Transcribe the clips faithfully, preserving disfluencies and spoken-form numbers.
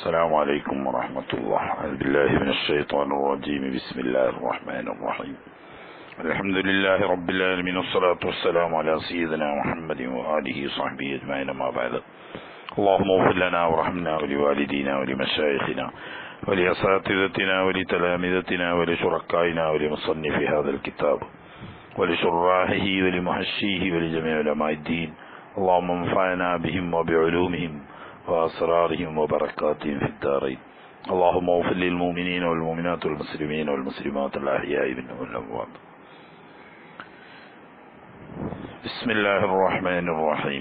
السلام عليكم ورحمة الله. أعوذ بالله من الشيطان الرجيم. بسم الله الرحمن الرحيم. الحمد لله رب العالمين والصلاة والسلام على سيدنا محمد وآله وصحبه أجمعين. ما بعد. اللهم اغفر لنا وارحمنا ولوالدينا ولمشايخنا ولأساتذتنا ولتلامذتنا ولشركائنا ولمصنف هذا الكتاب ولشراحه ولمحشيه ولجميع علماء الدين. اللهم انفعنا بهم وبعلومهم وأسرارهم وبركاتهم في الدارين. اللهم اغفر للمؤمنين والمؤمنات والمسلمين والمسلمات الأحياء منهم والأموات. بسم الله الرحمن الرحيم.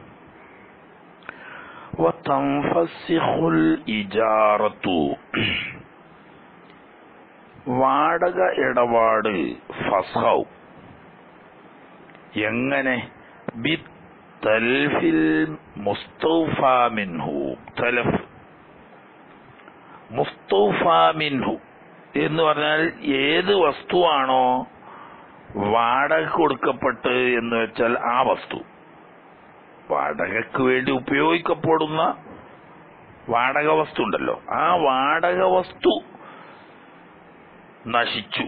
وتنفسخ الإجارة വാടക ഇടപാട് ഫസ്ഖാവും. എങ്ങനെ? ബി തൽഫിൽ മുസ്തൗഫാ മിൻഹു. തലഫ് മുസ്തൗഫാ മിൻഹു എന്ന് പറഞ്ഞാൽ ഏത് വസ്തുവാണോ വാടക കൊടുക്കപ്പെട്ട് എന്ന് വെച്ചാൽ ആ വസ്തു വാടകയ്ക്ക് വേണ്ടി ഉപയോഗിക്കപ്പെടുന്ന വാടക വസ്തു ഉണ്ടല്ലോ, ആ വാടക വസ്തു നശിച്ചു.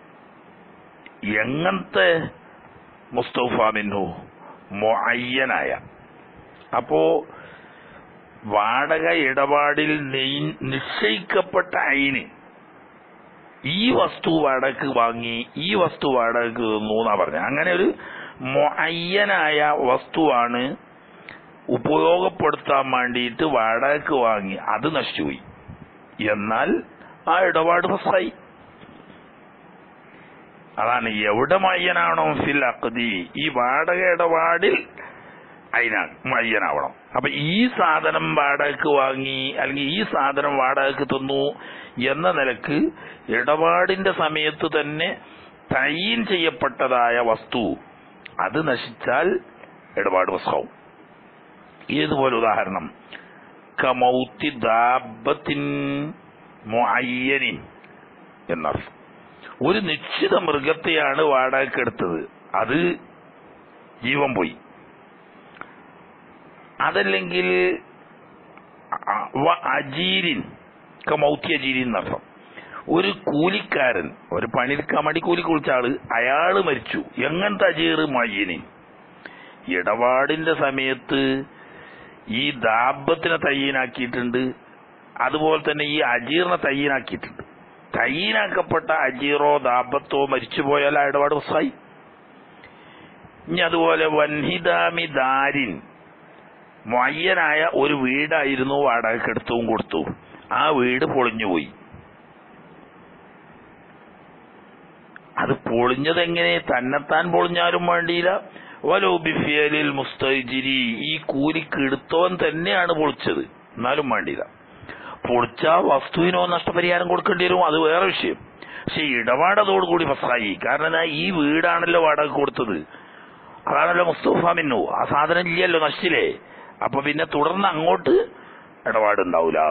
എങ്ങനത്തെ മുസ്തൗഫാ മിൻഹു? മുഅയ്യനായ. അപ്പോ വാടക ഇടപാടിൽ നിശ്ചയിക്കപ്പെട്ട ഐന് ഈ വസ്തു വാടകയ്ക്ക് വാങ്ങി ഈ വസ്തു വാടകയ്ക്ക് തന്നു എന്നാ പറഞ്ഞ. അങ്ങനെ ഒരു മുഅയ്യനായ വസ്തുവാണ് ഉപയോഗപ്പെടുത്താൻ വേണ്ടിയിട്ട് വാടകയ്ക്ക് വാങ്ങി, അത് നശിച്ചുപോയി. എന്നാൽ ആ ഇടപാട് ഫസ്ഖായി. അതാണ് എവിടെ മയ്യനാണോ ഫിൽ അഖ്ദി, ഈ വാടക ഇടപാടിൽ അയിനാണ് മയ്യനാവണം. അപ്പൊ ഈ സാധനം വാടകയ്ക്ക് വാങ്ങി അല്ലെങ്കിൽ ഈ സാധനം വാടകയ്ക്ക് തന്നു എന്ന നിലക്ക് ഇടപാടിന്റെ സമയത്ത് തന്നെ തയ്യീൻ ചെയ്യപ്പെട്ടതായ വസ്തു അത് നശിച്ചാൽ ഇടപാട് ഫസ്ഖാവും. ഏതുപോലെ ഉദാഹരണം, കമൗത്തി ദാബത്തിൻ മുഅയ്യനിൻ എന്നർത്ഥം. ഒരു നിശ്ചിത മൃഗത്തെയാണ് വാടകയ്ക്ക് എടുത്തത്, അത് ജീവൻ പോയി. അതല്ലെങ്കിൽ അജീരിൻ കമൗത്തി അജീരിൻ എന്നർത്ഥം. ഒരു കൂലിക്കാരൻ, ഒരു പണിയെടുക്കാൻ വേണ്ടി കൂലി കുളിച്ച ആള്, അയാള് മരിച്ചു. എങ്ങനത്തെ അജീർ? മയ്യനിൻ. ഇടപാടിന്റെ സമയത്ത് ഈ ദാബത്തിനെ തയ്യീനാക്കിയിട്ടുണ്ട്, അതുപോലെ തന്നെ ഈ അജീറിനെ തയ്യീനാക്കിയിട്ടുണ്ട്. തയ്യീനാക്കപ്പെട്ട അജീറോ ദാബത്തോ മരിച്ചുപോയാൽ ആ ഇടപാട് ഫസ്ഖായി. ഇനി അതുപോലെ വൻഹിദാമി ദാരിൻ, മുഅയ്യനായ ഒരു വീടായിരുന്നു വാടകയ്ക്ക് എടുത്തവും കൊടുത്തു, ആ വീട് പൊളിഞ്ഞുപോയി. അത് പൊളിഞ്ഞത് എങ്ങനെ? തന്നെത്താൻ പൊളിഞ്ഞാലും വേണ്ടിയില്ല. വലോ ബിഫിയലിൽ മുസ്തജിരി, ഈ കൂലിക്ക് എടുത്തവൻ തന്നെയാണ് പൊളിച്ചത്, എന്നാലും വേണ്ടിയില്ല. പൊളിച്ച വസ്തുവിനോ നഷ്ടപരിഹാരം കൊടുക്കേണ്ടി വരും, അത് വേറെ വിഷയം. പക്ഷെ ഇടപാടതോടുകൂടി ഫസ്ഖായി. കാരണം ഈ വീടാണല്ലോ വാടക കൊടുത്തത്, അതാണല്ലോ മുസ്തൗഫാ മിൻഹു. ആ സാധനം ഇല്ലല്ലോ, നശിച്ചില്ലേ. അപ്പൊ പിന്നെ തുടർന്ന് അങ്ങോട്ട് ഇടപാടുണ്ടാവൂല.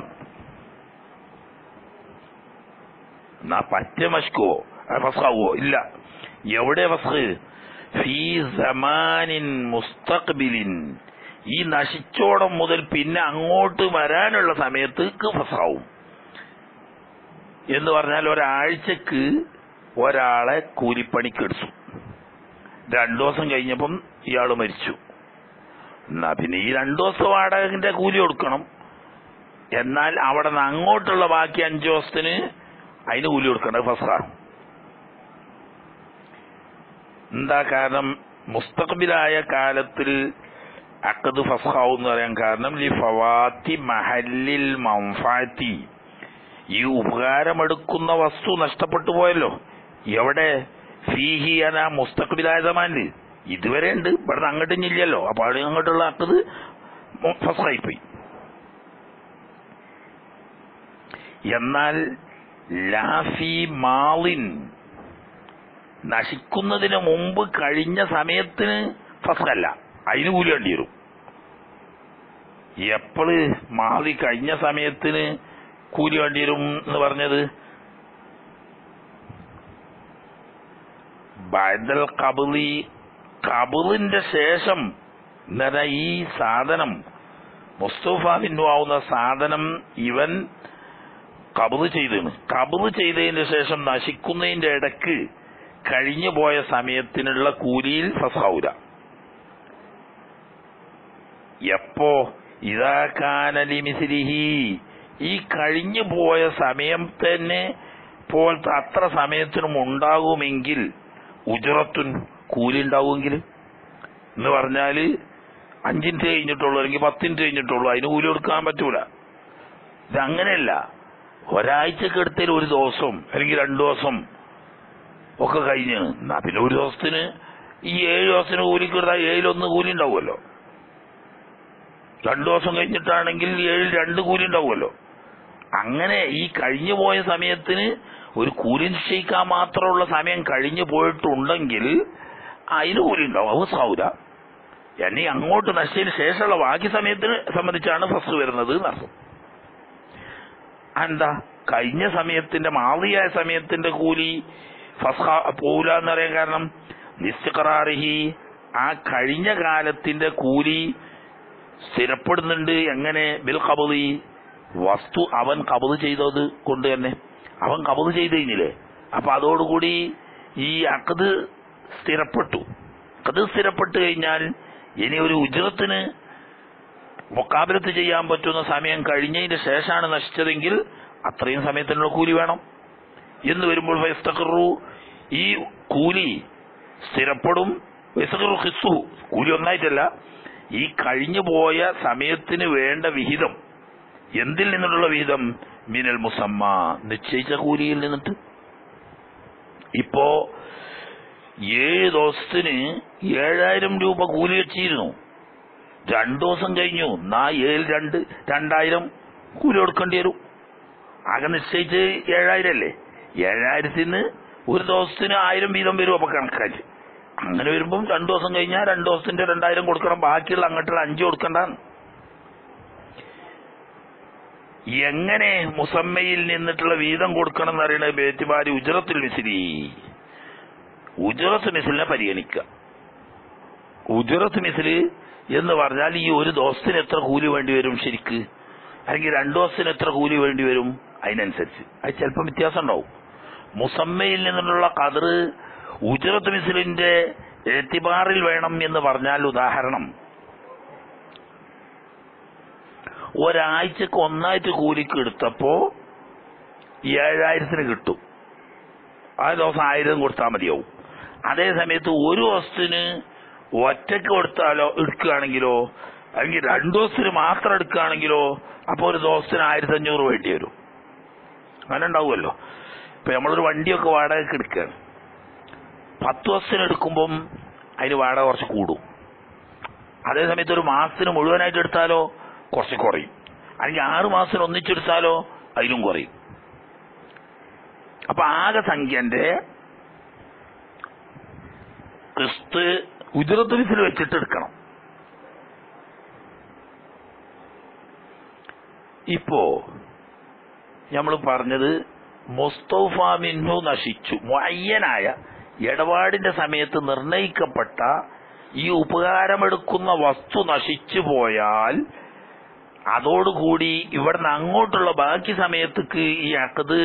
എന്നാ പറ്റ മഷ്കുവോ ഫസ്ഖാവോ? ഇല്ല. എവിടെ ഫസ്ഖ്? ഫീ സമാനിൻ മുസ്തഖ്ബിലിൻ, ഈ നശിച്ചോടം മുതൽ പിന്നെ അങ്ങോട്ട് വരാനുള്ള സമയത്ത് ഫസ്ഖാവും. എന്ന് പറഞ്ഞാൽ ഒരാഴ്ചക്ക് ഒരാളെ കൂലിപ്പണിക്ക് എടുത്തു, രണ്ടു ദിവസം കഴിഞ്ഞപ്പം ഇയാള് മരിച്ചു. എന്നാ പിന്നെ ഈ രണ്ടു ദിവസം വാടകന്റെ കൂലി കൊടുക്കണം. എന്നാൽ അവിടെ നിന്ന് അങ്ങോട്ടുള്ള ബാക്കി അഞ്ചു ദിവസത്തിന് അതിന് കൂലി കൊടുക്കേണ്ടത് ഫസ്ഖാണ്. എന്താ കാരണം? മുസ്തഖ്ബിലായ കാലത്തിൽ അഖദ് ഫസ്ഖാവും എന്ന് പറയാൻ കാരണം ലി ഫവാത്തി മഹല്ലിൽ മൻഫഅത്തി, ഈ ഉപകാരമെടുക്കുന്ന വസ്തു നഷ്ടപ്പെട്ടു പോയല്ലോ. എവിടെ? ഫീഹി അന മുസ്തഖ്ബിലായ സമാനില് ഇതുവരെ ഉണ്ട്, ഇവിടെ അങ്ങോട്ട് ഇല്ലല്ലോ. അപ്പൊ അവിടെ അങ്ങോട്ടുള്ള അഖദ് ഫസ്ഖായി പോയി. എന്നാൽ ലാഫി മാളിൻ, നശിക്കുന്നതിന് മുമ്പ് കഴിഞ്ഞ സമയത്തിന് ഫസ്ഖല്ല, അതിന് കൂലി വേണ്ടി വരും. എപ്പോഴ് മാളി കഴിഞ്ഞ സമയത്തിന് കൂലി വേണ്ടി വരും എന്ന് പറഞ്ഞത്? ബഅദൽ ഖബ്ലി, ഖബ്ലിന്റെ ശേഷം. ഈ സാധനം മുസ്തഫ മിൻഹു ആവുന്ന സാധനം ഇവൻ ഖബ്ദ് ചെയ്തിന്. ഖബ്ദ് ചെയ്തതിന് ശേഷം നശിക്കുന്നതിന്റെ ഇടക്ക് കഴിഞ്ഞു പോയ സമയത്തിനുള്ള കൂലിയിൽ ഫസ്ഖാവൂല. എപ്പോ ഇദാ കാന ലിമിസ്ലിഹി, ഈ കഴിഞ്ഞു പോയ സമയം തന്നെ പോലത്തെ അത്ര സമയത്തിനും ഉണ്ടാകുമെങ്കിൽ ഉജ്റത്തുൻ, കൂലി ഉണ്ടാവുമെങ്കിൽ എന്ന് പറഞ്ഞാല് അഞ്ചിൻ്റെ കഴിഞ്ഞിട്ടുള്ളൂ അല്ലെങ്കിൽ പത്തിൻ്റെ കഴിഞ്ഞിട്ടുള്ളൂ, അതിന് കൂലി കൊടുക്കാൻ പറ്റൂല. ഇതങ്ങനെയല്ല. ഒരാഴ്ചക്ക് എടുത്തതിൽ ഒരു ദിവസം അല്ലെങ്കിൽ രണ്ടു ദിവസം ഒക്കെ കഴിഞ്ഞ് എന്നാ പിന്നെ ഒരു ദിവസത്തിന് ഈ ഏഴ് ദിവസത്തിന് കൂലിക്ക് എടുത്താൽ ഏഴിലൊന്ന് കൂലി ഉണ്ടാവുമല്ലോ. രണ്ടു ദിവസം കഴിഞ്ഞിട്ടാണെങ്കിൽ ഏഴിൽ രണ്ട് കൂലി ഉണ്ടാവുമല്ലോ. അങ്ങനെ ഈ കഴിഞ്ഞു പോയ സമയത്തിന് ഒരു കൂലി നിശ്ചയിക്കാൻ മാത്രമുള്ള സമയം കഴിഞ്ഞു പോയിട്ടുണ്ടെങ്കിൽ അതിന് കൂലി ഉണ്ടാവും, അത് സാവൂല. ഇനി അങ്ങോട്ട് നശിച്ചതിന് ശേഷമുള്ള ബാക്കി സമയത്തിന് സംബന്ധിച്ചാണ് ഫസ്റ്റ് വരുന്നത് എന്നർത്ഥം. എന്താ കഴിഞ്ഞ സമയത്തിന്റെ മാറിയായ സമയത്തിന്റെ കൂലി ഫസ്ഖ പോവില്ല എന്ന് പറയാൻ കാരണം നിസ്തിഖറാറിഹി, ആ കഴിഞ്ഞ കാലത്തിന്റെ കൂലി സ്ഥിരപ്പെടുന്നുണ്ട്. എങ്ങനെ? ബിൽ ഖബ്ദി, വസ്തു അവൻ ഖബ്ദ് ചെയ്തത് കൊണ്ട് തന്നെ. അവൻ ഖബ്ദ് ചെയ്ത് കഴിഞ്ഞില്ലേ, അപ്പൊ അതോടുകൂടി ഈ അഖദ് സ്ഥിരപ്പെട്ടു. അഖദ് സ്ഥിരപ്പെട്ട് കഴിഞ്ഞാൽ ഇനി ഒരു ഉജ്റത്തിന് മുഖാബലത്ത് ചെയ്യാൻ പറ്റുന്ന സമയം കഴിഞ്ഞതിന് ശേഷമാണ് നശിച്ചതെങ്കിൽ അത്രയും സമയത്തിനുള്ള കൂലി വേണം എന്ന് വരുമ്പോൾ ഫയസ്തഖറു, ഈ കൂലി സ്ഥിരപ്പെടും. ഫയസ്തഖറു ഖിസ്സു, കൂലി ഒന്നായിട്ടല്ല, ഈ കഴിഞ്ഞു പോയ സമയത്തിന് വേണ്ട വിഹിതം. എന്തിൽ നിന്നുള്ള വിഹിതം? മിനൽ മുസമ്മ, നിശ്ചയിച്ച കൂലിയിൽ നിന്നിട്ട്. ഇപ്പോ ഏഴ് ദിവസത്തിന് ഏഴായിരം രൂപ കൂലി വെച്ചിരുന്നു. രണ്ടു ദിവസം കഴിഞ്ഞു, നാ ഏഴ് രണ്ട് രണ്ടായിരം കൂലി കൊടുക്കേണ്ടി വരും. ആകെ നിശ്ചയിച്ച് ഏഴായിരം അല്ലേ, ഏഴായിരത്തിന് ഒരു ദിവസത്തിന് ആയിരം വീതം വരും. അപ്പൊ കണക്കാക്കി അങ്ങനെ വരുമ്പം രണ്ടു ദിവസം കഴിഞ്ഞാൽ രണ്ടു ദിവസത്തിന്റെ രണ്ടായിരം കൊടുക്കണം, ബാക്കിയുള്ള അങ്ങോട്ടുള്ള അഞ്ച് കൊടുക്കണ്ടാണ്. എങ്ങനെ മുസമ്മയിൽ നിന്നിട്ടുള്ള വീതം കൊടുക്കണം എന്ന് പറയുന്നത് ബേത്തിബാരി ഉജ്റത്തുൽ മിസ്ലി, ഉജ്റത്ത് മിസ്ലിനെ പരിഗണിക്കുക. ഉജ്റത്ത് മിസ്ലി എന്ന് പറഞ്ഞാൽ ഈ ഒരു ദിവസത്തിന് എത്ര കൂലി വേണ്ടി വരും ശരിക്ക്, അല്ലെങ്കിൽ രണ്ടു ദിവസത്തിന് എത്ര കൂലി വേണ്ടി വരും, അതിനനുസരിച്ച് അത് ചിലപ്പം വ്യത്യാസം ഉണ്ടാവും. മുസമ്മയിൽ നിന്നുള്ള ഖദർ ഉജ്റത്ത് മിസ്ലിന്റെ എത്തിബാറിൽ വേണം എന്ന് പറഞ്ഞാൽ, ഉദാഹരണം ഒരാഴ്ചക്ക് ഒന്നായിട്ട് കൂലിക്ക് എടുത്തപ്പോ ഏഴായിരത്തിന് കിട്ടും. ആ ദിവസം ആയിരം കൊടുത്താൽ മതിയാവും. അതേ സമയത്ത് ഒരു ദിവസത്തിന് ഒറ്റക്ക് കൊടുത്താലോ എടുക്കുകയാണെങ്കിലോ അല്ലെങ്കിൽ രണ്ടു ദിവസത്തിന് മാത്രം എടുക്കുകയാണെങ്കിലോ അപ്പൊ ഒരു ദിവസത്തിന് ആയിരത്തി അഞ്ഞൂറ് വേണ്ടി വരും. അങ്ങനെ ഉണ്ടാവുമല്ലോ. ഇപ്പൊ നമ്മളൊരു വണ്ടിയൊക്കെ വാടകയ്ക്ക് എടുക്കുകയാണ്, പത്ത് ദിവസത്തിന് എടുക്കുമ്പം അതിന് വാടക കുറച്ച് കൂടും. അതേസമയത്ത് ഒരു മാസത്തിന് മുഴുവനായിട്ട് എടുത്താലോ കുറച്ച് കുറയും. അല്ലെങ്കിൽ ആറ് മാസത്തിന് ഒന്നിച്ചെടുത്താലോ അതിലും കുറയും. അപ്പൊ ആകെ സംഖ്യന്റെ ക്രിസ്ത് ഉജ്റത്ത് മിസ്ൽ വെച്ചിട്ട് എടുക്കണം. ഇപ്പോ നമ്മൾ പറഞ്ഞത് മുസ്തഫ മിൻഹു നശിച്ചു, മുഅയ്യനായ ഇടപാടിന്റെ സമയത്ത് നിർണയിക്കപ്പെട്ട ഈ ഉപകാരമെടുക്കുന്ന വസ്തു നശിച്ചു പോയാൽ അതോടുകൂടി ഇവിടുന്ന് അങ്ങോട്ടുള്ള ബാക്കി സമയത്തേക്ക് ഈ അഖദ്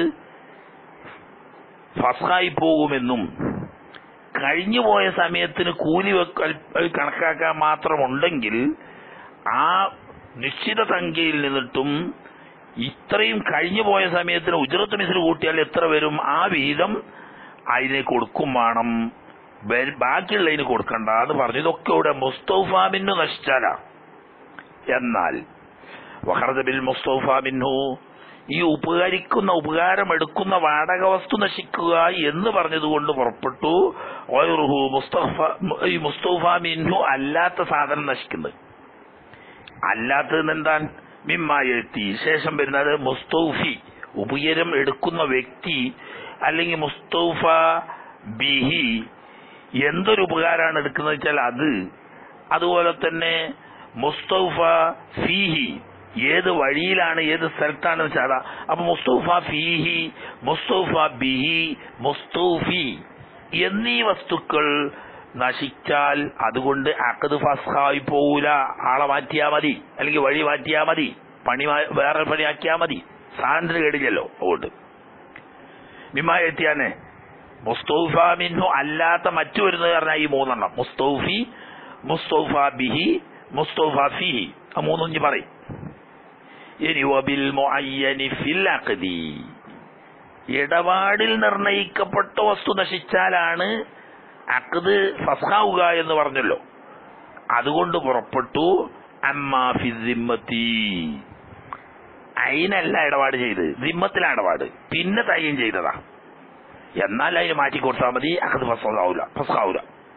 ഫസ്ഖായി പോകുമെന്നും കഴിഞ്ഞു പോയ സമയത്തിന് കൂലി കണക്കാക്കാൻ മാത്രമുണ്ടെങ്കിൽ ആ നിശ്ചിത സംഖ്യയിൽ നിന്നിട്ടും ഇത്രയും കഴിഞ്ഞു പോയ സമയത്തിന് ഉജ്റത്ത് മിസ്ൽ കൂട്ടിയാൽ എത്ര വരും, ആ വിഹിതം അതിനെ കൊടുക്കും വേണം, ബാക്കിയുള്ളതിന് കൊടുക്കണ്ട എന്ന് പറഞ്ഞു. ഇതൊക്കെ ഇവിടെ മുസ്തഫ മിൻഹു നശിച്ചാല. എന്നാൽ വഖറജ ബിൽ മുസ്തഫ മിൻഹു, ഈ ഉപകരിക്കുന്ന ഉപകാരം എടുക്കുന്ന വാടക വസ്തു നശിക്കുക എന്ന് പറഞ്ഞതുകൊണ്ട് പുറപ്പെട്ടു മുസ്തഫ ഈ മുസ്തഫ മിൻഹു അല്ലാത്ത സാധനം നശിക്കുന്നത്. അല്ലാത്തത് എന്താണ്? മിമ്മായെത്തി ശേഷം വരുന്നത് മുസ്തൗഫി, ഉപകാരം എടുക്കുന്ന വ്യക്തി അല്ലെങ്കിൽ മുസ്തൗഫ ബിഹി, എന്തൊരു ഉപകാരമാണ് എടുക്കുന്നത് വെച്ചാൽ അത്. അതുപോലെ തന്നെ മുസ്തൗഫ ഫീഹി, ഏത് വഴിയിലാണ് ഏത് സ്ഥലത്താണെന്ന് വെച്ചാൽ. അപ്പൊ മുസ്തൗഫ ഫീഹി, മുസ്തൗഫ ബിഹി, മുസ്തൗഫി എന്നീ വസ്തുക്കൾ നശിച്ചാൽ അതുകൊണ്ട് അഖദ് ഫസ്ഖായി പോകൂല. ആളെ മാറ്റിയാ മതി, അല്ലെങ്കിൽ വഴി മാറ്റിയാ മതി, പണി വേറെ പണിയാക്കിയാ മതി, സാധനത്തിന് കേടില്ലല്ലോ. അതുകൊണ്ട് മിമായെത്തിയാനെ മുസ്തൗഫ മിൻഹു അല്ലാത്ത മറ്റു വരുന്നത് പറഞ്ഞാൽ ഈ മൂന്നെണ്ണം മുസ്തൗഫി, മുസ്തൗഫ ബിഹി, മുസ്തൗഫ ഫീഹി, ആ മൂന്നും പറയും. ഇനി വബിൽ മുഅയ്യനി ഫിൽ അഖദി, ഇടപാടിൽ നിർണയിക്കപ്പെട്ട വസ്തു നശിച്ചാലാണ് അഖദ് ഫസ്ഖാവുക എന്ന് പറഞ്ഞല്ലോ. അതുകൊണ്ട് പുറപ്പെട്ടു അമ്മാ ഫി സിമ്മത്തി, അയിനല്ല ഇടപാട് ചെയ്ത്, സിമ്മത്തിലാണ് ഇടപാട്, പിന്നെ തയ്യം ചെയ്തതാ. എന്നാൽ അതിന് മാറ്റി കൊടുത്താൽ മതി, അഖദ് ഫസ്ഖാവൂല ഫസ്ഖാവൂല.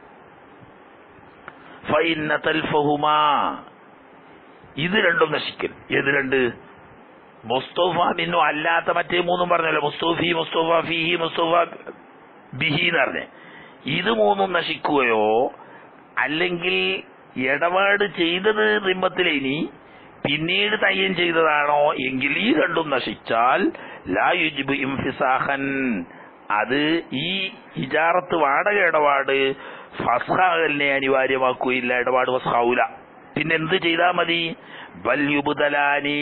ഫഇന്ന തൽഫഹുമാ, ഇത് രണ്ടും നശിക്കൽ. ഏത് രണ്ട്? മുസ്തഫ മിന്നു അല്ലാത്ത മറ്റേ മൂന്നും പറഞ്ഞല്ലോ, മുസ്തഫി, മുസ്തഫ ഫീഹി, മുസ്തഫ ബിഹി എന്ന് പറഞ്ഞേ. ഇത് മൂന്നും നശിക്കുകയോ അല്ലെങ്കിൽ ഇടപാട് ചെയ്തത് ദിമ്മത്തിലേനി പിന്നീട് തയ്യം ചെയ്തതാണോ എങ്കിൽ ഈ രണ്ടും നശിച്ചാൽ ലാ യുജിബു ഇംഫിസാഖൻ, അത് ഈ ഇജാറത്ത് വാടക ഇടപാട് ഫസ്ഖാകലിനെ അനിവാര്യമാക്കുകയില്ല, ഇടപാട് ഫസ്ഖാവൂല. പിന്നെന്ത് ചെയ്താൽ മതി? ബൽ യുബ്ദലാനി,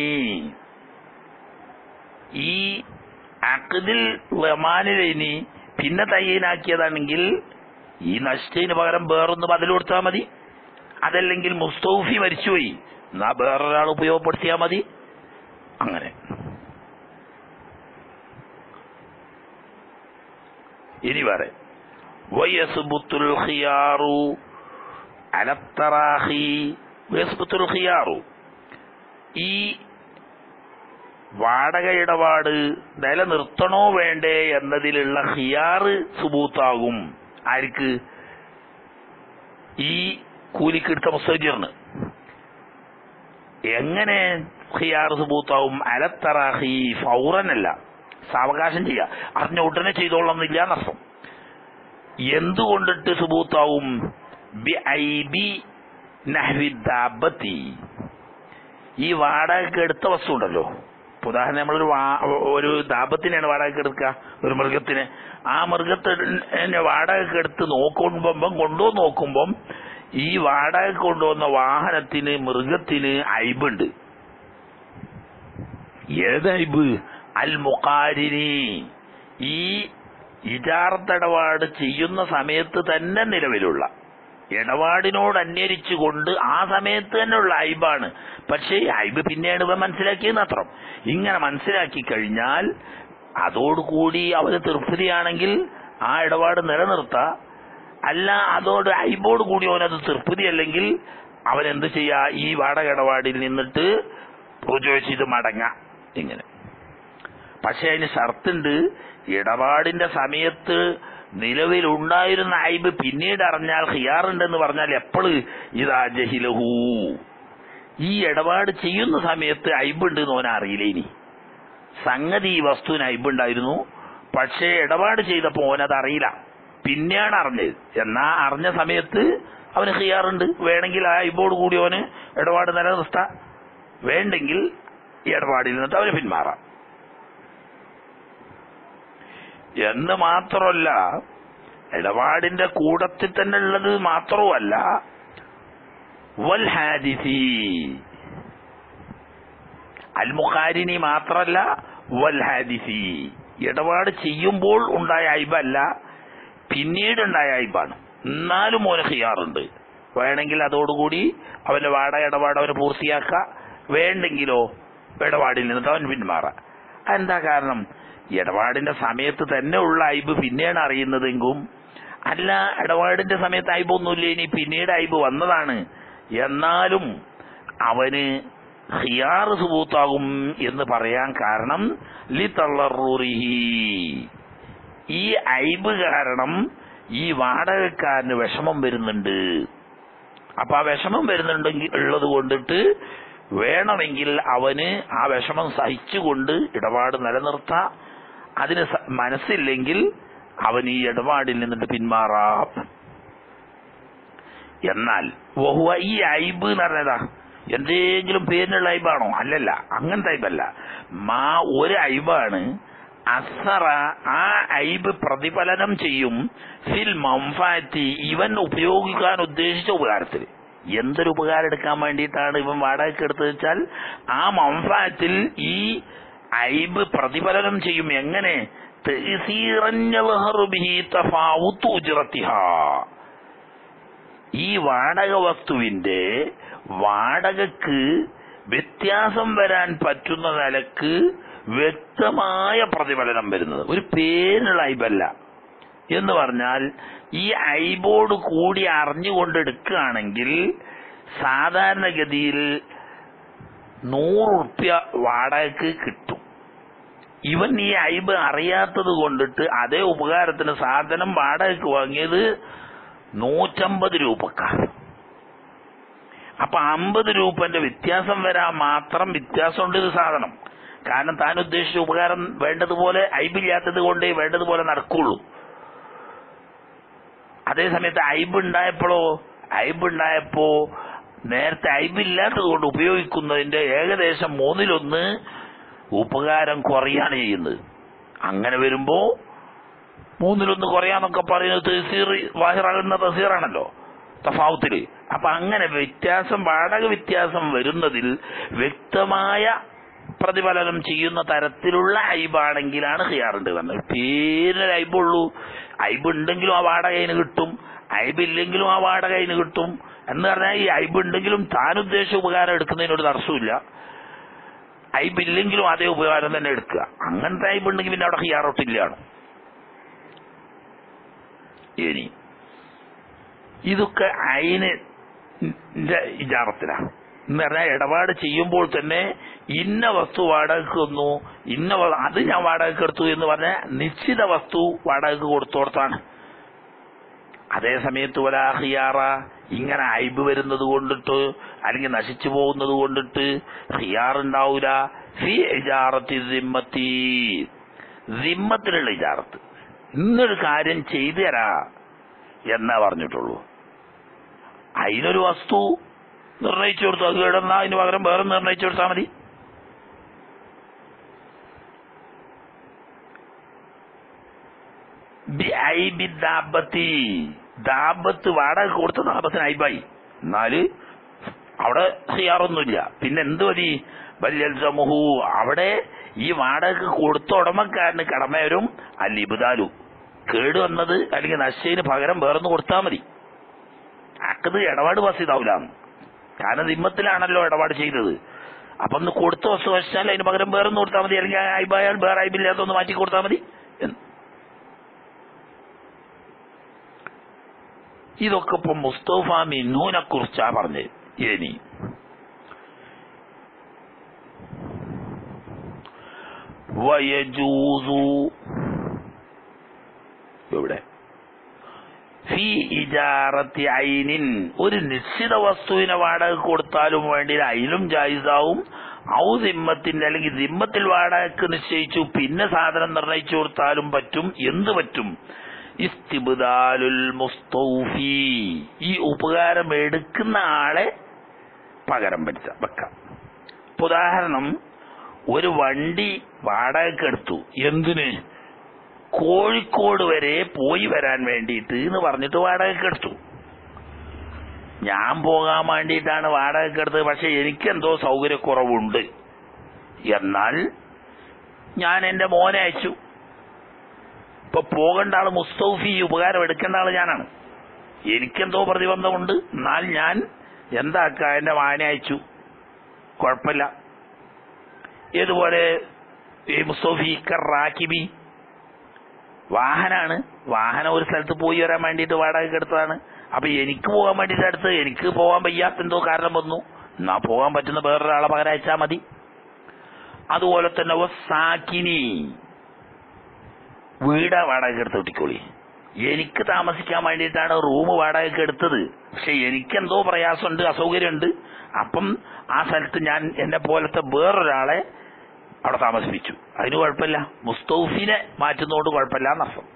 ഈ അഖദിൽ വമാനിലേനി പിന്നെ തയ്യനാക്കിയതാണെങ്കിൽ ഈ നഷ്ടത്തിന് പകരം വേറൊന്ന് ബദൽ കൊടുത്താൽ മതി. അതല്ലെങ്കിൽ മുസ്തൗഫി മരിച്ചുപോയി, എന്നാ വേറൊരാൾ ഉപയോഗപ്പെടുത്തിയാൽ മതി. അങ്ങനെ ഇനി വേറെ വയസ്ബുത്തുൽ ഖിയാറു അലത്തറാഹി, വയസ്ബുത്തുൽ ഖിയാറു, ഈ വാടക ഇടപാട് നിലനിർത്തണോ വേണ്ടേ എന്നതിലുള്ള ഖിയാറ് സുബൂത്താകും. ആർക്ക്? ഈ കൂലിക്കെടുത്ത മുസ്തജിറിന്. എങ്ങനെ ഖിയാറ് സുബൂത്താവും? അലത്തറാഹി, ഫൗറനല്ല, സാവകാശം ചെയ്യുക, അറിഞ്ഞ ഉടനെ ചെയ്തോളന്നില്ല എന്നർത്ഥം. എന്തുകൊണ്ടിട്ട് സുബൂത്താവും? ബി ഐബി നഹ്വി ദാബത്തി, ഈ വാടകയ്ക്ക് എടുത്ത വസ്തു ഉണ്ടല്ലോ, ഉദാഹരണം നമ്മളൊരു ഒരു ദാബത്തിനെയാണ് വാടകയ്ക്ക് എടുക്കുക, ഒരു മൃഗത്തിന്. ആ മൃഗത്തിന് വാടകയ്ക്ക് എടുത്ത് നോക്കുമ്പം കൊണ്ടുവന്ന് നോക്കുമ്പം ഈ വാടക കൊണ്ടുവന്ന വാഹനത്തിന് മൃഗത്തിന് ഐബുണ്ട്. ഏത് ഐബ്? അൽ മുഖാരിനി, ഈ ഇജാറത്ത് ഇടപാട് ചെയ്യുന്ന സമയത്ത് തന്നെ നിലവിലുള്ള ഇടപാടിനോട് അന്വരിച്ചുകൊണ്ട് ആ സമയത്ത് തന്നെയുള്ള ഐബാണ്. പക്ഷേ ഐബ് പിന്നെയാണ് ഇവ മനസ്സിലാക്കിയെന്ന് മാത്രം. ഇങ്ങനെ മനസ്സിലാക്കി കഴിഞ്ഞാൽ അതോടുകൂടി അവന് തൃപ്തിയാണെങ്കിൽ ആ ഇടപാട് നിലനിർത്താം. അല്ല, അതോട് ഐബോട് കൂടി അവനത് തൃപ്തി അല്ലെങ്കിൽ അവൻ എന്ത് ചെയ്യാ? ഈ വാടക ഇടപാടിൽ നിന്നിട്ട് റുജൂ ചെയ്ത് മടങ്ങാം. ഇങ്ങനെ. പക്ഷെ അതിന് ഷർത്തുണ്ട്. ഇടപാടിന്റെ സമയത്ത് നിലവിലുണ്ടായിരുന്ന ഐബ് പിന്നീട് അറിഞ്ഞാൽ ഖിയാറുണ്ടെന്ന് പറഞ്ഞാൽ എപ്പോഴ്? ഇതാ ജഹിലഹു, ഈ ഇടപാട് ചെയ്യുന്ന സമയത്ത് ഐബുണ്ട് എന്ന് ഓന അറിയില്ല. ഇനി സംഗതി ഈ വസ്തുവിന് ഐബുണ്ടായിരുന്നു, പക്ഷേ ഇടപാട് ചെയ്തപ്പോൾ ഓനത് അറിയില്ല, പിന്നെയാണ് അറിഞ്ഞത്. എന്നാ അറിഞ്ഞ സമയത്ത് അവന് ഖിയാറുണ്ട്. വേണമെങ്കിൽ ആ ഐബോട് കൂടി അവന് ഇടപാട് നിലനിർത്താം, വേണ്ടെങ്കിൽ ഇടപാടിൽ നിന്നിട്ട് അവന് പിന്മാറാം. എന്ന് മാത്രമല്ല, ഇടപാടിന്റെ കൂടത്തിൽ തന്നെ ഉള്ളത് മാത്രവുമല്ല, വൽ ഹാദിസി, അൽ മുഖാരിനി മാത്രമല്ല, വൽ ഹാദിസി, ഇടപാട് ചെയ്യുമ്പോൾ ഉണ്ടായ ഐബല്ല, പിന്നീടുണ്ടായ ഐബാണ്. എന്നാലും ഓന് ഖിയാറുണ്ട്. വേണമെങ്കിൽ അതോടുകൂടി അവന്റെ വാടക ഇടപാട് അവന് പൂർത്തിയാക്കാം, വേണ്ടെങ്കിലോ ഇടപാടിൽ നിന്നിട്ട് അവൻ പിന്മാറാം. എന്താ കാരണം? ഇടപാടിന്റെ സമയത്ത് തന്നെ ഉള്ള ഐബ് പിന്നെയാണ് അറിയുന്നതെങ്കും, അല്ല ഇടപാടിന്റെ സമയത്ത് ഐബൊന്നുമില്ല, ഇനി പിന്നീട് ഐബ് വന്നതാണ്, എന്നാലും അവന് ഖിയാർ സുബൂത്താകും എന്ന് പറയാൻ കാരണം ലി തളറുറിഹി, ഈ ഐബ് കാരണം ഈ വാടകക്കാരന് വിഷമം വരുന്നുണ്ട്. അപ്പൊ ആ വിഷമം വരുന്നുണ്ടെങ്കിൽ ഉള്ളത് കൊണ്ടിട്ട് വേണമെങ്കിൽ അവന് ആ വിഷമം സഹിച്ചുകൊണ്ട് ഇടപാട് നിലനിർത്താം. അതിന് മനസ്സില്ലെങ്കിൽ അവൻ ഈ ഇടപാടിൽ നിന്നിട്ട് പിന്മാറാം. എന്നാൽ വഹുവ, ഈ ഐബ് എന്ന് പറഞ്ഞതാ എന്തെങ്കിലും പേരിനുള്ള ഐബാണോ? അല്ലല്ല, അങ്ങനത്തെ ഐബല്ല. മാ ഒരു ഐബാണ്, അസറ ആ ഐബ് പ്രതിഫലനം ചെയ്യും ഫിൽ മംഫാറ്റി ഇവൻ ഉപയോഗിക്കാൻ ഉദ്ദേശിച്ച ഉപകാരത്തിൽ. എന്തൊരു ഉപകാരം എടുക്കാൻ വേണ്ടിയിട്ടാണ് ഇവൻ വാടകയ്ക്ക് എടുത്തത് വെച്ചാൽ ആ മംഫാത്തിൽ ഈ ഐബ് പ്രതിഫലനം ചെയ്യും. എങ്ങനെ? ഈ വാടക വസ്തുവിന്റെ വാടകക്ക് വ്യത്യാസം വരാൻ പറ്റുന്ന നിലക്ക് വ്യക്തമായ പ്രതിഫലനം വരുന്നത്. ഒരു പേരിനുള്ള ഐബല്ല എന്ന് പറഞ്ഞാൽ ഈ ഐബോട് കൂടി അറിഞ്ഞുകൊണ്ട് എടുക്കുകയാണെങ്കിൽ സാധാരണഗതിയിൽ നൂറ് റുപ്യ വാടകക്ക് കിട്ടും. ഇവൻ ഈ ഐബ് അറിയാത്തത് കൊണ്ടിട്ട് അതേ ഉപകാരത്തിന് സാധനം വാടകയ്ക്ക് വാങ്ങിയത് നൂറ്റമ്പത് രൂപക്കാണ്. അപ്പൊ അമ്പത് രൂപന്റെ വ്യത്യാസം വരാൻ മാത്രം വ്യത്യാസമുണ്ട് ഇത് സാധനം. കാരണം താൻ ഉദ്ദേശിച്ച ഉപകാരം വേണ്ടതുപോലെ ഐബില്ലാത്തത് കൊണ്ടേ വേണ്ടതുപോലെ നടക്കുള്ളൂ. അതേ സമയത്ത് ഐബ് ഉണ്ടായപ്പോഴോ ഐബ് ഉണ്ടായപ്പോ നേരത്തെ ഐബില്ലാത്തത് കൊണ്ട് ഉപയോഗിക്കുന്നതിന്റെ ഏകദേശം മൂന്നിലൊന്ന് ഉപകാരം കുറയാണ് ചെയ്യുന്നത്. അങ്ങനെ വരുമ്പോ മൂന്നിലൊന്ന് കുറയാന്നൊക്കെ പറയുന്നത് തസീർ വാഹിറാകുന്ന തസീറാണല്ലോ തഫാവുത്തില്. അപ്പൊ അങ്ങനെ വ്യത്യാസം വാടക വ്യത്യാസം വരുന്നതിൽ വ്യക്തമായ പ്രതിഫലനം ചെയ്യുന്ന തരത്തിലുള്ള ഐബാണെങ്കിലാണ് ഖിയാറുണ്ട് പറഞ്ഞത്. പേരിന് ഐബുള്ളൂ, ഐബ് ഉണ്ടെങ്കിലും ആ വാടക അതിന് കിട്ടും, ഐബ് ഇല്ലെങ്കിലും ആ വാടക അതിന് കിട്ടും എന്ന് പറഞ്ഞാൽ ഈ ഐബ് ഉണ്ടെങ്കിലും താൻ ഉദ്ദേശിച്ച ഉപകാരം എടുക്കുന്നതിനൊരു തടസ്സമില്ല, ഐബ് ഇല്ലെങ്കിലും അതേ ഉപകാരം തന്നെ എടുക്കുക. അങ്ങനത്തെ ഐബ് ഉണ്ടെങ്കിൽ പിന്നെ അവിടെ ഖിയാറൊട്ടില്ലാണ്. ഇനി ഇതൊക്കെ അയിന് ഇജാറത്തിലാണ് എന്ന് പറഞ്ഞാൽ ഇടപാട് ചെയ്യുമ്പോൾ തന്നെ ഇന്ന വസ്തു വാടകയ്ക്ക് വന്നു, ഇന്ന അത് ഞാൻ വാടകയ്ക്ക് എടുത്തു എന്ന് പറഞ്ഞാൽ നിശ്ചിത വസ്തു വാടകയ്ക്ക് കൊടുത്തോർത്താണ്. അതേ സമയത്ത് വലാ ഖിയാറ ഇങ്ങനെ ഐബ് വരുന്നത് കൊണ്ടിട്ട് അല്ലെങ്കിൽ നശിച്ചു പോകുന്നത് കൊണ്ടിട്ട് ഖിയാർ ഉണ്ടാവൂല. ഫി ഇജാറത്തി സിമ്മത്തി സിമ്മത്തിലുള്ള ഇജാറത്ത്. ഇന്നൊരു കാര്യം ചെയ്തു തരാ എന്നാ പറഞ്ഞിട്ടുള്ളൂ. അതിനൊരു വസ്തു നിർണയിച്ചു കൊടുത്തു, അത് കേടെന്നാ അതിന് പകരം വേറെ നിർണയിച്ചു കൊടുത്താൽ മതി. ദാബത്ത് വാടക കൊടുത്ത ദാബത്തിന് ഐബായി, എന്നാല് അവിടെ ഖിയാറൊന്നുമില്ല. പിന്നെ എന്ത് മതി? വല്യൽസമുഹു അവിടെ ഈ വാടക കൊടുത്ത ഉടമക്കാരന് കടമ വരും. അല്ലിബുദാലു കേട് വന്നത് അല്ലെങ്കിൽ നശിച്ചതിന് പകരം വേറൊന്ന് കൊടുത്താൽ മതി. അക്കത് ഇടപാട് ബസ്സിതാവൂലാന്ന്. കാരണം ദിമ്മത്തിലാണല്ലോ ഇടപാട് ചെയ്തത്. അപ്പൊ ഒന്ന് കൊടുത്ത വസ്തു വച്ചാൽ അതിന് പകരം വേറൊന്ന് കൊടുത്താൽ മതി, അല്ലെങ്കിൽ ഐബായാൽ വേറെ ഐബില്ലാത്തൊന്ന് മാറ്റി കൊടുത്താൽ മതി. ഇതൊക്കെ ഇപ്പൊ മുസ്തഫ മിന്നൂനെ കുറിച്ചാ പറഞ്ഞത്. ഇനി വയജൂസു ഇവിടെ ഫി ഇജാറത്തി ഐനിൻ ഒരു നിശ്ചിത വസ്തുവിനെ വാടക കൊടുത്താലും വേണ്ടി അതിലും ജായിസാവും. ഔ സിമ്മത്തിന്റെ അല്ലെങ്കിൽ സിമ്മത്തിൽ വാടകക്ക് നിശ്ചയിച്ചു പിന്നെ സാധനം നിർണയിച്ചു കൊടുത്താലും പറ്റും. എന്ത് പറ്റും? ഇസ്തിബ്ദാലുൽ മുസ്തൗഫി ഈ ഉപകാരം എടുക്കുന്ന ആളെ പകരം വെച്ച വെക്കാം. ഉദാഹരണം, ഒരു വണ്ടി വാടകക്ക് എടുത്തു. എന്തിന്? കോഴിക്കോട് വരെ പോയി വരാൻ വേണ്ടിയിട്ട് എന്ന് പറഞ്ഞിട്ട് വാടകയ്ക്ക് എടുത്തു. ഞാൻ പോകാൻ വേണ്ടിയിട്ടാണ് വാടകയ്ക്ക് എടുത്തത്, പക്ഷെ എനിക്കെന്തോ സൗകര്യക്കുറവുണ്ട്. എന്നാൽ ഞാൻ എന്റെ മോനെ അയച്ചു. ഇപ്പൊ പോകേണ്ട ആള് മുസ്തൗഫി, ഉപകാരം എടുക്കേണ്ട ആള് ഞാനാണ്. എനിക്കെന്തോ പ്രതിബന്ധമുണ്ട്, എന്നാൽ ഞാൻ എന്താക്ക എന്റെ മോനെ അയച്ചു, കുഴപ്പമില്ല. ഇതുപോലെ ഈ മുസ്തൗഫി റാക്കിബി വാഹനാണ്, വാഹനം ഒരു സ്ഥലത്ത് പോയി വരാൻ വേണ്ടിയിട്ട് വാടകയ്ക്ക് എടുത്തതാണ്. അപ്പൊ എനിക്ക് പോകാൻ വേണ്ടിയിട്ട് അടുത്ത് എനിക്ക് പോകാൻ വയ്യാത്ത എന്തോ കാരണം വന്നു, എന്നാ പോകാൻ പറ്റുന്ന വേറൊരാളെ പകരം അയച്ചാൽ മതി. അതുപോലെ തന്നെ സാക്കിനി വീട് വാടകയ്ക്ക് എടുത്ത് വിട്ടിക്കോളി. എനിക്ക് താമസിക്കാൻ വേണ്ടിയിട്ടാണ് റൂം വാടകയ്ക്ക് എടുത്തത്, പക്ഷെ എനിക്കെന്തോ പ്രയാസമുണ്ട്, അസൗകര്യമുണ്ട്. അപ്പം ആ സ്ഥലത്ത് ഞാൻ എന്നെ പോലത്തെ വേറൊരാളെ അവിടെ താമസിപ്പിച്ചു, അതിന് കുഴപ്പമില്ല. മുസ്തൗഫിനെ മാറ്റുന്നതുകൊണ്ട് കുഴപ്പമില്ല എന്നർത്ഥം.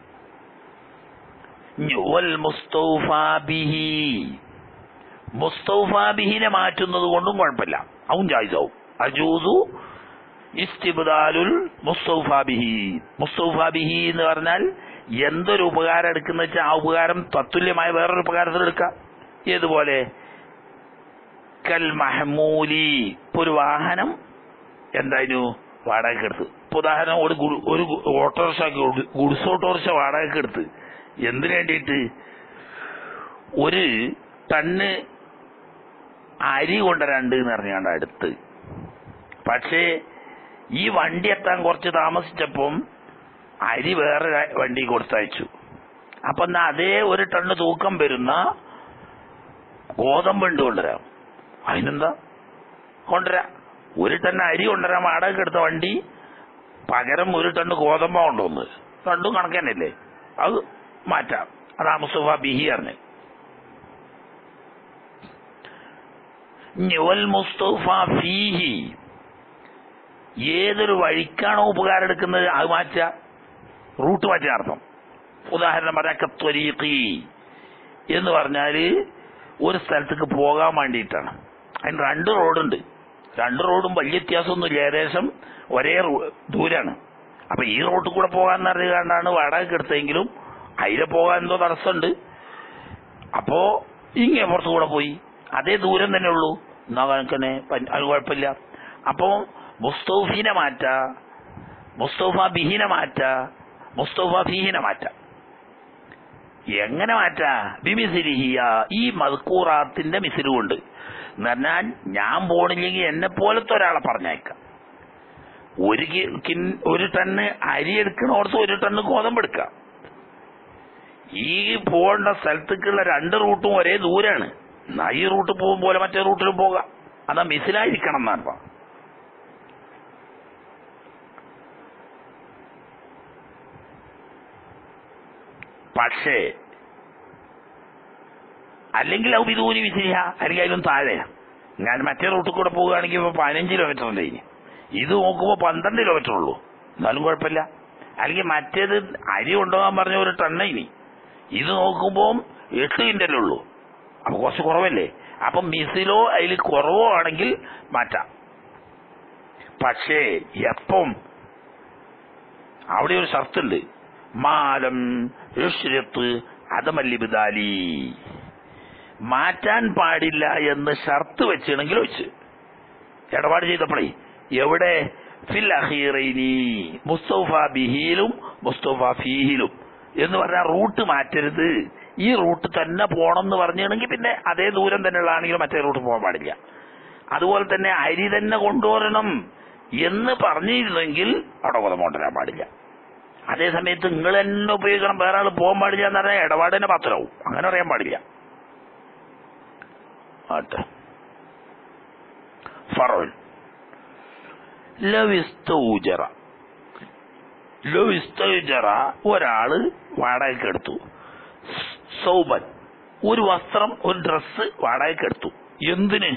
മുസ്തൗഫാബിഹിനെ മാറ്റുന്നത് കൊണ്ടും കുഴപ്പമില്ല, അതും ജായിസാവും. അജൂസു ഇസ്തിബ്ദാലുൽ മുസ്തൗഫാ ബിഹി. മുസ്തൗഫാ ബിഹി എന്ന് പറഞ്ഞാൽ എന്തൊരു ഉപകാരം എടുക്കുന്ന വെച്ചാൽ ആ ഉപകാരം തത്തുല്യമായ വേറൊരു ഉപകാരത്തിൽ എടുക്കാം. ഏതുപോലെ കൽ മഹ്മൂലി, ഇപ്പൊ ഒരു വാഹനം എന്തായിരുന്നു വാടകയ്ക്ക് എടുത്ത്. ഇപ്പൊ ഉദാഹരണം ഒരു ഒരു ഓട്ടോറിക്ഷ ഗുഡ്സ് ഓട്ടോറിക്ഷ വാടകയ്ക്ക് എടുത്ത് എന്തിനു വേണ്ടിയിട്ട് ഒരു ടണ്ണ് അരി കൊണ്ടുവരാണ്ട് എന്ന് പറഞ്ഞാണ്ട് അടുത്ത്. പക്ഷേ ഈ വണ്ടി എത്താൻ കുറച്ച് താമസിച്ചപ്പം അരി വേറെ വണ്ടി കൊടുത്തയച്ചു. അപ്പൊ എന്നാ അതേ ഒരു ടണ്ണ് തൂക്കം വരുന്ന ഗോതമ്പ് ഉണ്ട് കൊണ്ടുവരാം. അതിനെന്താ കൊണ്ടുവരാം. ഒരു ടണ്ണ് അരി കൊണ്ടുവരാൻ വാടക എടുത്ത വണ്ടി പകരം ഒരു ടണ്ണ് ഗോതമ്പ കൊണ്ടുവന്ന് രണ്ടും കണക്ക് തന്നെയല്ലേ, അത് മാറ്റാം. അതാ മുസ്തഫ ബിഹി അറിഞ്ഞ്. മുസ്തഫ ഫീഹി, ഏതൊരു വഴിക്കാണോ ഉപകാരം എടുക്കുന്നത് അത് മാറ്റുക, റൂട്ട് മാറ്റാൻ അർത്ഥം. ഉദാഹരണം പറഞ്ഞാൽ ത്വരീഖി എന്ന് പറഞ്ഞാല് ഒരു സ്ഥലത്തേക്ക് പോകാൻ വേണ്ടിയിട്ടാണ്. അതിന് രണ്ട് റോഡുണ്ട്. രണ്ട് റോഡും വലിയ വ്യത്യാസമൊന്നുമില്ല, ഏകദേശം ഒരേ ദൂരാണ്. അപ്പൊ ഈ റോഡിൽ കൂടെ പോകാൻ അറിയാണ്ടാണ് വാടക എടുത്തെങ്കിലും അതിലെ പോകാൻ എന്തോ തടസ്സമുണ്ട്. അപ്പോ ഇങ്ങനെ പുറത്തു കൂടെ പോയി അതേ ദൂരം തന്നെ ഉള്ളൂ, എന്നാ കണക്കന്നെ അത് കുഴപ്പമില്ല. അപ്പോ മുസ്തൗഫീനെ മാറ്റ, മുസ്തഫ ബിഹിനെ മാറ്റ, മുസ്തഫ ഫീഹിനെ മാറ്റ. എങ്ങനെ മാറ്റാ? ബിമിസിലിഹിയ, ഈ മദ്കൂറാത്തിന്റെ മിസിലുകൊണ്ട്. എന്ന് പറഞ്ഞാൽ ഞാൻ പോണില്ലെങ്കിൽ എന്നെ പോലത്തെ ഒരാളെ പറഞ്ഞേക്കാം. ഒരു ഒരു ടണ്ണ് അരി എടുക്കണോടത്ത് ഒരു ടണ്ണ് ഗോതമ്പ് എടുക്കാം. ഈ പോകേണ്ട സ്ഥലത്തേക്കുള്ള രണ്ട് റൂട്ടും ഒരേ ദൂരാണ്. ഈ റൂട്ട് പോകും പോലെ മറ്റേ റൂട്ടിലും പോകാം. അതാ മിസിലായിരിക്കണം എന്നാണ്. പക്ഷേ അല്ലെങ്കിൽ ഔ ബിദൂനി മിസിലിഹ, അല്ലെങ്കിൽ അതിലും താഴെ. ഞാൻ മറ്റേ റൂട്ടിൽ കൂടെ പോവുകയാണെങ്കിൽ ഇപ്പൊ പതിനഞ്ച് കിലോമീറ്റർ ഉണ്ട്, ഇനി ഇത് നോക്കുമ്പോ പന്ത്രണ്ട് കിലോമീറ്റർ ഉള്ളൂ, എന്നാലും കുഴപ്പമില്ല. അല്ലെങ്കിൽ മറ്റേത് അരി കൊണ്ടുപോകാൻ പറഞ്ഞ ഒരു ടണ്ണ, ഇനി ഇത് നോക്കുമ്പോ എട്ട് കിൻഡല്ലേ ഉള്ളൂ, അപ്പൊ കുറച്ച് കുറവല്ലേ. അപ്പൊ മിസിലോ അതിൽ കുറവോ ആണെങ്കിൽ മാറ്റാം. പക്ഷേ എപ്പം അവിടെ ഒരു ഷർത്തുണ്ട്, മാലം അതമല്ലിബിദാലി, മാറ്റാൻ പാടില്ല എന്ന് ഷർത്ത് വെച്ചിണെങ്കിൽ വെച്ച് ഇടപാട് ചെയ്തപ്പോഴേ എവിടെ ഫിൽ അഖീറൈനി, മുസ്തഫ ബിഹിയിലും മുസ്തഫ ഫീഹിലും എന്ന് പറഞ്ഞാൽ റൂട്ട് മാറ്റരുത്, ഈ റൂട്ട് തന്നെ പോണം എന്ന് പറഞ്ഞിട്ടുണ്ടെങ്കിൽ പിന്നെ അതേ ദൂരം തന്നെ ഉള്ളതാണെങ്കിലും മറ്റേ റൂട്ട് പോകാൻ പാടില്ല. അതുപോലെ തന്നെ അരി തന്നെ കൊണ്ടുവരണം എന്ന് പറഞ്ഞിരുന്നെങ്കിൽ അവിടെ ഗോതമ്പ് കൊണ്ടുവരാൻ പാടില്ല. അതേ സമയത്ത് നിങ്ങൾ തന്നെ ഉപയോഗിക്കണം, വേറെ ആൾ പോകാൻ പാടില്ല എന്ന് പറഞ്ഞാൽ ഇടപാട് തന്നെ പത്രവും, അങ്ങനെ അറിയാൻ പാടില്ല. ആട്ടെ ഫറോൻ ലവിസ്തൗജറ, ലവിസ്തൗജറ ഒരാള് വാടകയ്ക്ക് എടുത്തു. സൗബൻ ഒരു വസ്ത്രം, ഒരു ഡ്രസ്സ് വാടകയ്ക്ക് എടുത്തു. എന്തിന്?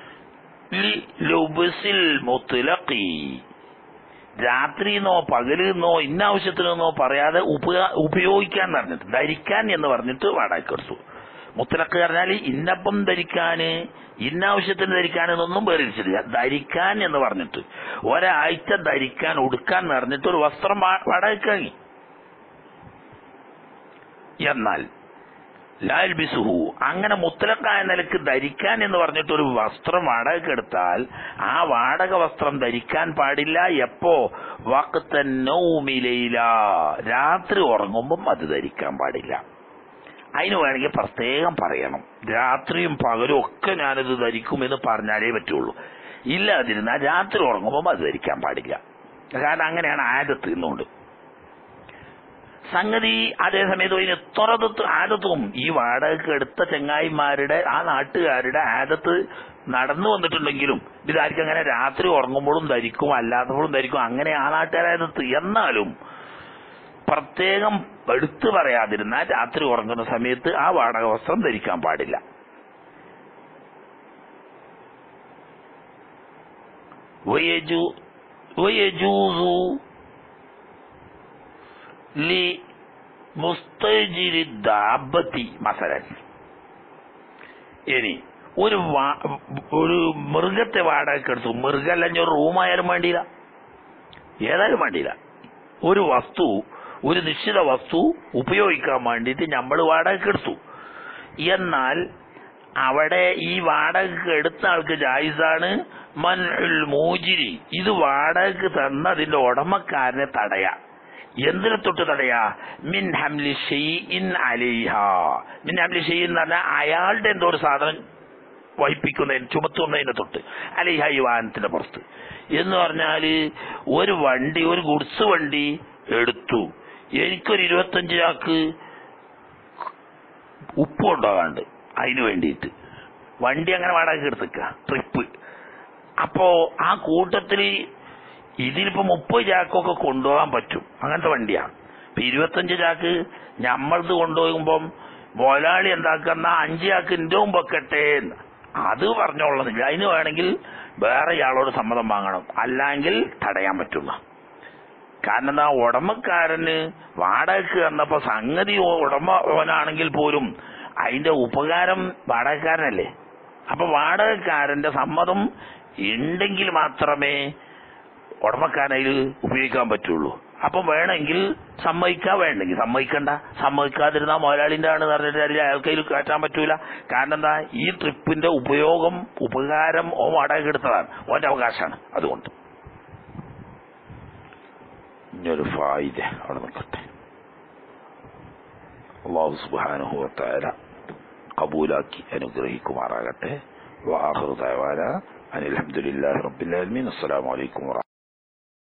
ലുബ്സിൽ മുത്ലഖി, രാത്രിന്നോ പകലെന്നോ ഇന്നാവശ്യത്തിനെന്നോ പറയാതെ ഉപയോഗിക്കാൻ പറഞ്ഞിട്ട്, ധരിക്കാൻ എന്ന് പറഞ്ഞിട്ട് വാടകയ്ക്ക് എടുത്തു. മുത്തലഖ് പറഞ്ഞാൽ ഇന്നപ്പം ധരിക്കാന് ഇന്നാവശ്യത്തിന് ധരിക്കാൻ എന്നൊന്നും വേറിരിച്ചില്ല, ധരിക്കാൻ എന്ന് പറഞ്ഞിട്ട് ഒരാഴ്ച ധരിക്കാൻ ഉടുക്കാൻ പറഞ്ഞിട്ട് ഒരു വസ്ത്രം വാടകയ്ക്കാങ്ങി. എന്നാൽ ലാൽബിസുഹു, അങ്ങനെ മുത്തലഖായ നിലക്ക് ധരിക്കാൻ എന്ന് പറഞ്ഞിട്ട് ഒരു വസ്ത്രം വാടക എടുത്താൽ ആ വാടക വസ്ത്രം ധരിക്കാൻ പാടില്ല. എപ്പോ? വഖ്തൻ നൗമി ലൈല, രാത്രി ഉറങ്ങുമ്പം അത് ധരിക്കാൻ പാടില്ല. അതിന് വേണമെങ്കിൽ പ്രത്യേകം പറയണം, രാത്രിയും പകലും ഒക്കെ ഞാനിത് ധരിക്കുമെന്ന് പറഞ്ഞാലേ പറ്റുള്ളൂ. ഇല്ലാതിരുന്നാൽ രാത്രി ഉറങ്ങുമ്പം അത് ധരിക്കാൻ പാടില്ല. കാരണം അങ്ങനെയാണ് ആദത്ത് എന്നുകൊണ്ട് സംഗതി. അതേസമയത്ത് ഇതിന് തുറത്ത് ആദത്തും ഈ വാടകയ്ക്ക് എടുത്ത ചെങ്ങായിമാരുടെ ആ നാട്ടുകാരുടെ ആദത്ത് നടന്നു വന്നിട്ടുണ്ടെങ്കിലും ഇതായിരിക്കും അങ്ങനെ രാത്രി ഉറങ്ങുമ്പോഴും ധരിക്കും അല്ലാത്തപ്പോഴും ധരിക്കും, അങ്ങനെ ആ നാട്ടുകാരാദത്ത്. എന്നാലും പ്രത്യേകം എടുത്തു പറയാതിരുന്നാൽ രാത്രി ഉറങ്ങുന്ന സമയത്ത് ആ വാടക വസ്ത്രം ധരിക്കാൻ പാടില്ല. വയജൂസു ലി മുസ്തജിരി ദാബത്തി മസലൻ, ഇനി ഒരു ഒരു മൃഗത്തെ വാടകയ്ക്ക് എടുത്തു, മൃഗം അല്ലെങ്കിൽ ഒരു റൂമായാലും വേണ്ടിയില്ല, ഏതായാലും വേണ്ടിയില്ല. ഒരു വസ്തു, ഒരു നിശ്ചിത വസ്തു ഉപയോഗിക്കാൻ വേണ്ടിയിട്ട് നമ്മൾ വാടകയ്ക്ക് എടുത്തു. എന്നാൽ അവിടെ ഈ വാടകയ്ക്ക് എടുത്ത ആൾക്ക് ജായിസാണ് മൻഉൽ മൂജിരി, ഇത് വാടകയ്ക്ക് തന്നതിന്റെ ഉടമക്കാരനെ തടയാ. എന്തിനെ തൊട്ട് തടയാ? മിൻ ഹംലി ഷൈഇൻ അലൈഹാ. മിൻ ഹംലി ഷൈഇൻ എന്ന് പറഞ്ഞാൽ അയാളുടെ എന്തോ ഒരു സാധനം വഹിപ്പിക്കുന്നതിന്, ചുമത്തുന്നതിനെ തൊട്ട്, അലൈഹ ഈ വാഹനത്തിന്റെ പുറത്ത്. എന്ന് പറഞ്ഞാല് ഒരു വണ്ടി, ഒരു ഗുഡ്സ് വണ്ടി എടുത്തു, എനിക്കൊരു ഇരുപത്തഞ്ച് ചാക്ക് ഉപ്പ് കൊണ്ടുപോകാണ്ട്, അതിന് വേണ്ടിയിട്ട് വണ്ടി അങ്ങനെ വാടകയ്ക്ക് എടുത്തേക്ക, ട്രിപ്പ്. അപ്പോ ആ കൂട്ടത്തില് ഇതിലിപ്പോ മുപ്പത് ചാക്കൊക്കെ കൊണ്ടുപോകാൻ പറ്റും, അങ്ങനത്തെ വണ്ടിയാണ്. ഇപ്പൊ ഇരുപത്തഞ്ച് ചാക്ക് ഞമ്മളത് കൊണ്ടുപോകുമ്പം മുതലാളി എന്താക്കുന്ന അഞ്ച് ചാക്ക് എന്റെ മുമ്പൊക്കട്ടെ അത് പറഞ്ഞോളുന്നില്ല. അതിന് വേണമെങ്കിൽ വേറെ ഇയാളോട് സമ്മതം വാങ്ങണം, അല്ലെങ്കിൽ തടയാൻ പറ്റുള്ള. കാരണം എന്താ, ഉടമക്കാരന് വാടകയ്ക്ക് തന്നപ്പോ സംഗതി ഉടമവനാണെങ്കിൽ പോലും അതിന്റെ ഉപകാരം വാടകക്കാരനല്ലേ. അപ്പൊ വാടകക്കാരന്റെ സമ്മതം ഉണ്ടെങ്കിൽ മാത്രമേ ഉടമക്കാരൻ അതിൽ ഉപയോഗിക്കാൻ പറ്റുള്ളൂ. അപ്പം വേണമെങ്കിൽ സമ്മതിക്കാൻ, വേണ്ടെങ്കിൽ സമ്മതിക്കണ്ട. സമ്മതിക്കാതിരുന്ന മുതലാളിന്റെ ആണ് പറഞ്ഞിട്ട് അയാൾക്ക് അതിൽ കയറ്റാൻ പറ്റൂല. കാരണം എന്താ, ഈ ട്രിപ്പിന്റെ ഉപയോഗം, ഉപകാരം ഓ വാടക എടുത്തതാണ്, ഓന്റെ അവകാശമാണ്. അതുകൊണ്ട് ഇനിയൊരു ഫായിദ അവിടെ നിൽക്കട്ടെ. അല്ലാഹു സുബ്ഹാനഹു വ തആല കബൂലാക്കി അനുഗ്രഹിക്കുമാറാകട്ടെ. വആഖിറു ദഅവാനാ അനിൽ ഹംദുലില്ലാഹി റബ്ബിൽ ആലമീൻ. അസ്സലാമു അലൈക്കും.